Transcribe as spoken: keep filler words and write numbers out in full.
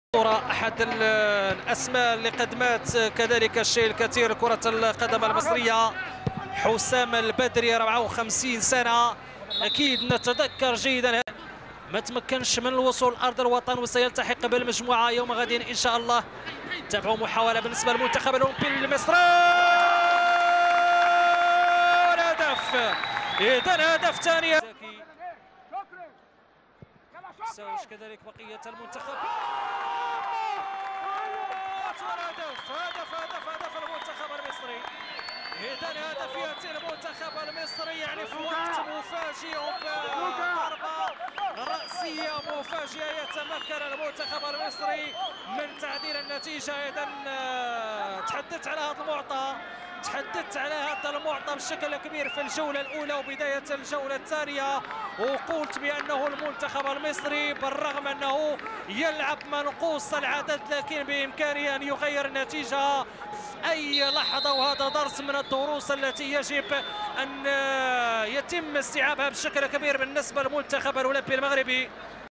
أحد الأسماء اللي قدمت كذلك الشيء الكثير كرة القدم المصرية، حسام البدري أربعة وخمسين سنة. أكيد نتذكر جيدا ما تمكنش من الوصول لأرض الوطن وسيلتحق بالمجموعة يوم غد إن شاء الله. تابعوا محاولة بالنسبة للمنتخب الأولمبي المصري، الهدف إذا هدف ثاني ساوش كذلك بقية المنتخب. هدف هدف هدف هدف المنتخب المصري، إذا هدف يأتي المنتخب المصري يعني في وقت مفاجئ بضربة رأسية مفاجئة يتمكن المنتخب المصري من تعديل النتيجة. إذا تحدثت على هذا المعطى تحدثت على هذا المعطى بشكل كبير في الجولة الأولى وبداية الجولة الثانية، وقلت بأنه المنتخب المصري بالرغم أنه يلعب منقوص العدد لكن بإمكانه أن يغير النتيجة في أي لحظة، وهذا درس من الدروس التي يجب أن يتم استيعابها بشكل كبير بالنسبة للمنتخب الأولمبي المغربي.